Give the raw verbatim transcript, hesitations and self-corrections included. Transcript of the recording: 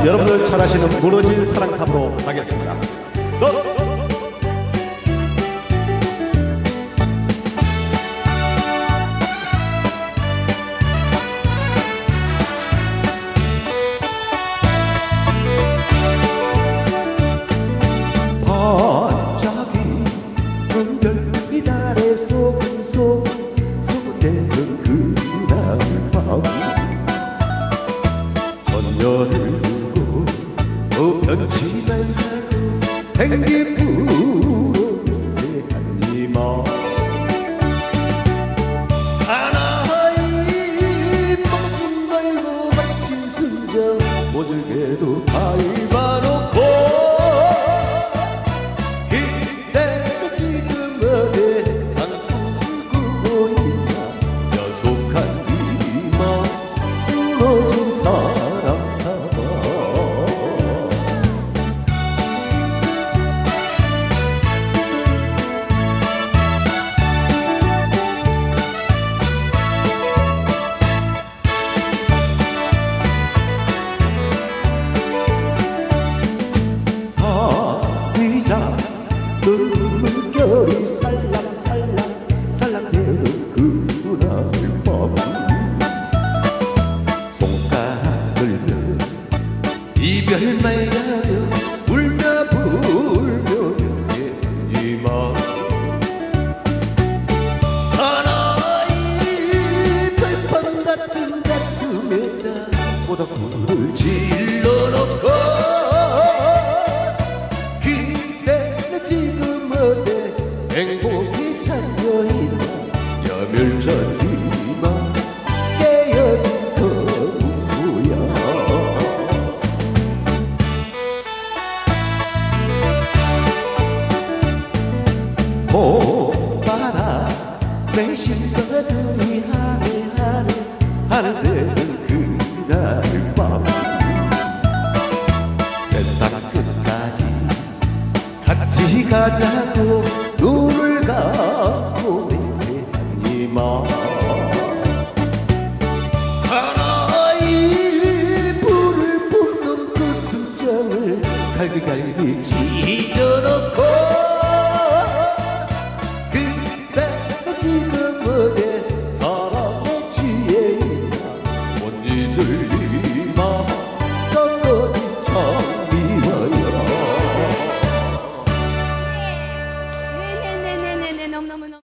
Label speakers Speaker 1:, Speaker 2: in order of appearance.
Speaker 1: 여러분들 잘 아시는 무너진 사랑탑으로 가겠습니다. 서!
Speaker 2: 반짝이는 별빛 아래 소금소금 소문대는 그날 밤 전열을 두고 어 변치 말고 행기 부르는 새하니마 하나의 목숨 걸고 바친 순정 모질게도 밟아놓고 물결이 살랑살랑 살랑대는 그날 밤 손가락 들며 이별 말하며 울며 불며 새하니마 하나의 별판 같은 가슴에다 모닥불을 질러놓고 행복이 찾려있나 여멸전이만 깨어진 거구야 봄바람 매실거들이 하늘 하늘 하늘 되는 그날 밤 세상 끝까지 같이 가자고 눈을 감고 내 새하니마